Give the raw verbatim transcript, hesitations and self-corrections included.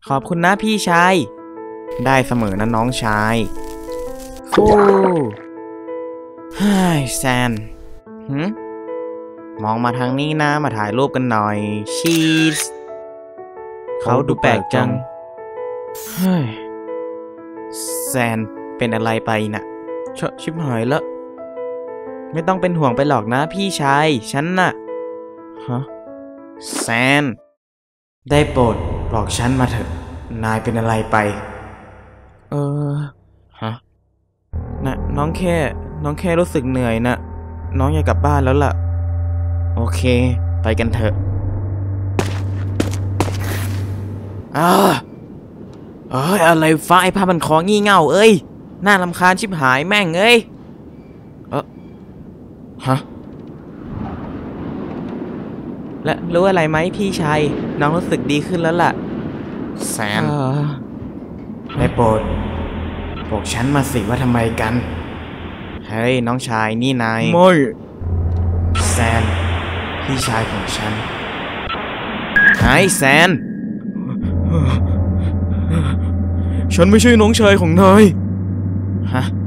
ขอบคุณนะพี่ชายได้เสมอนะน้องชายฟูเฮ้ยแซนหืมมองมาทางนี้นะมาถ่ายรูปกันหน่อยชีสเขาดูแปลกจังเฮ้ยแซนเป็นอะไรไปนะ่ะชชิบหายแล้วไม่ต้องเป็นห่วงไปหรอกนะพี่ชายฉันน่ะฮะแซนได้โปรดบอกฉันมาเถอะนายเป็นอะไรไปเออฮะนะน้องแค่น้องแค่รู้สึกเหนื่อยนะน้องอยากกลับบ้านแล้วล่ะโอเคไปกันเถอะอ้าเอ้ยอะไรฟ้าไอ้ผ้ามันคองี่เง่าเอ้ยน่ารำคาญชิบหายแม่งเอ้ยเออฮะและรู้อะไรไหมพี่ชายน้องรู้สึกดีขึ้นแล้วล่ะแซนได้โปรดบอกฉันมาสิว่าทำไมกันเฮ้ยน้องชายนี่นายไม่แซนพี่ชายของฉันไอ้แซนฉันไม่ใช่น้องชายของนายฮะ